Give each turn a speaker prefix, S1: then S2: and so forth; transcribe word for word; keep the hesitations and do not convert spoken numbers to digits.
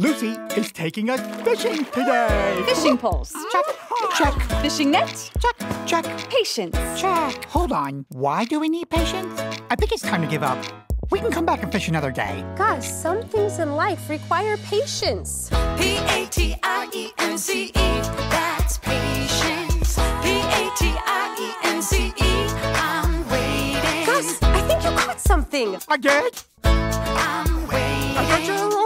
S1: Lucy is taking us fishing today.
S2: Fishing poles.
S1: Check, check.
S2: Fishing net.
S1: Check, check.
S2: Patience.
S1: Check. Hold on. Why do we need patience? I think it's time to give up. We can come back and fish another day.
S3: Gus, some things in life require patience.
S4: P A T I E N C E, that's patience. P A T I E N C E, I'm waiting.
S3: Gus, I think you caught something.
S1: I did?
S4: I'm waiting.
S3: I got your